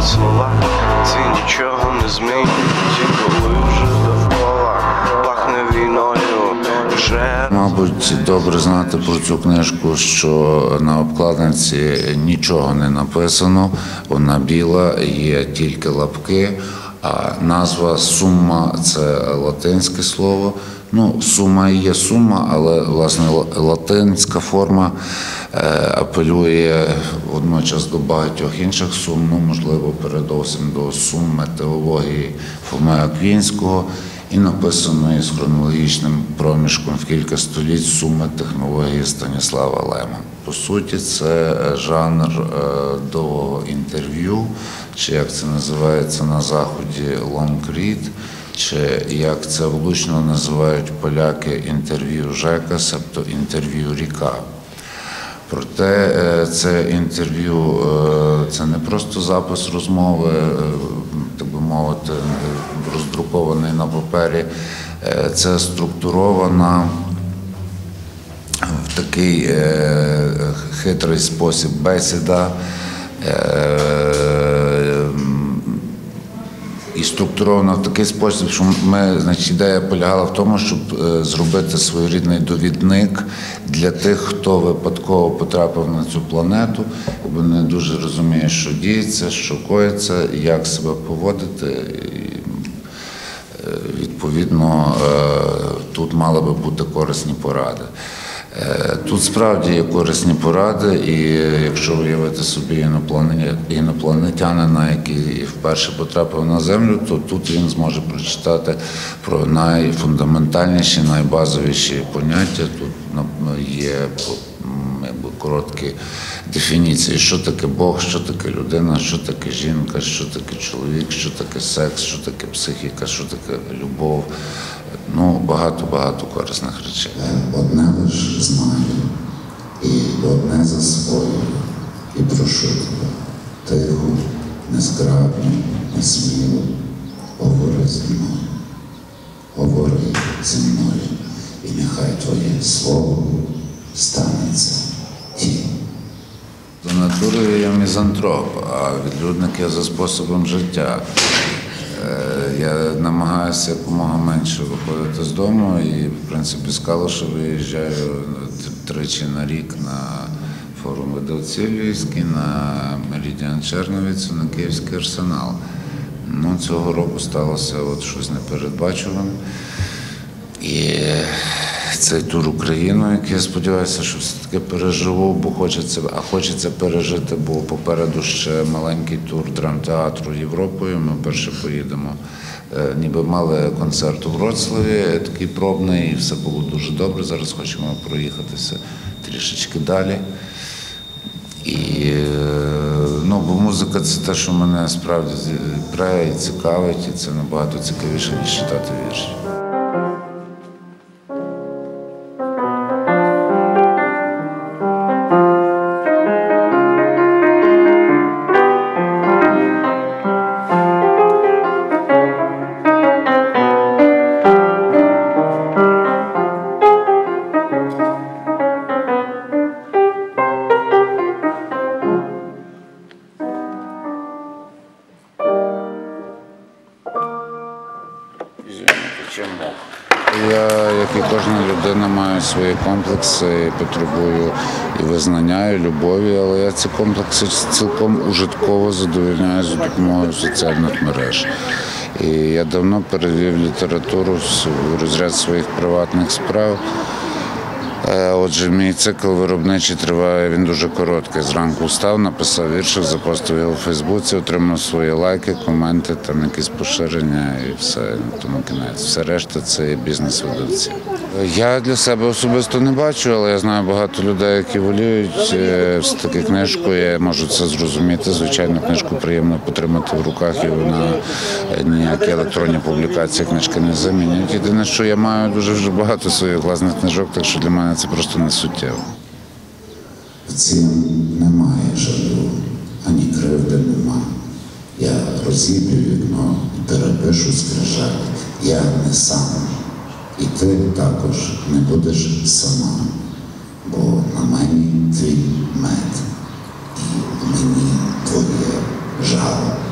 слова, ці нічого не змінюють, і коли вже довкола пахне війною, вже... Мабуть, добре знати про цю книжку, що на обкладинці нічого не написано, вона біла, є тільки лапки, а назва «Сумма» – це латинське слово. Ну, сума і є сума, але, власне, латинська форма апелює водночас до багатьох інших сум, ну, можливо, передовсім до сум метеології Фоми Аквінського, і написано із хронологічним проміжком в кілька століть суми технології Станіслава Лема. По суті, це жанр довгого інтерв'ю, чи як це називається на Заході «long read», чи як це влучно називають поляки інтерв'ю Жека, себто інтерв'ю Ріка. Проте це інтерв'ю – це не просто запис розмови, так би мовити, роздрукований на папері, це структурована в такий хитрий спосіб бесіда, і структуровано в такий спосіб, що ідея полягала в тому, щоб зробити своєрідний довідник для тих, хто випадково потрапив на цю планету, бо не дуже розуміє, що діється, що коїться, як себе поводити. І, відповідно, тут мали би бути корисні поради. Тут справді є корисні поради, і якщо уявити собі інопланетянина, який вперше потрапив на Землю, то тут він зможе прочитати про найфундаментальніші, найбазовіші поняття. Тут є короткі дефініції, що таке Бог, що таке людина, що таке жінка, що таке чоловік, що таке секс, що таке психіка, що таке любов. Ну, багато корисних речей. Одне лиш знаю, і одне засвоюю, і прошу тебе, тихо, незграбно, несміло, говори зі мною, говори зі мною, і нехай твоє слово станеться тінь. За натурою я мізантроп, а відлюдник я за способом життя. Я намагаюся якомога менше виходити з дому і, в принципі, з Калуша виїжджаю тричі на рік на форум видавців львівський, на Меридіан Черновицю, на Київський Арсенал. Ну, цього року сталося щось непередбачуване. І цей тур Україною, який я сподіваюся, що все-таки переживу, бо хочеться пережити, бо попереду ще маленький тур драмтеатру Європою. Ми перше поїдемо, ніби мали концерт у Вроцлаві, такий пробний, і все було дуже добре. Зараз хочемо проїхатися трішечки далі. І, бо музика – це те, що мене справді пре і цікавить, і це набагато цікавіше, ніж читати вірші. Я, як і кожна людина, маю свої комплекси, потребую і визнання, і любові, але я ці комплекси цілком ужитково задовольняю за допомогою соціальних мереж. І я давно перевів літературу в розряд своїх приватних справ. Отже, мій цикл виробничий триває, він дуже короткий. Зранку встав, написав віршик, запостив його у Фейсбуці, отримав свої лайки, коменти, там якісь поширення і все, тому кінець. Все решта – це є бізнес-видавці. Я для себе особисто не бачу, але я знаю багато людей, які воліють все-таки книжку, я можу це зрозуміти. Звичайно, книжку приємно потримати в руках, і вона ніякі електронні публікації книжки не замінять. Єдине, що я маю дуже багато своїх власних книжок, так що для мене це просто не суттєво. В цім немає жалю, ані кривди нема. Я розіб'ю вікно, перепишу скрижаль. Я не сам. І ти також не будеш сама. Бо на мені твій мед, і мені твоє жало.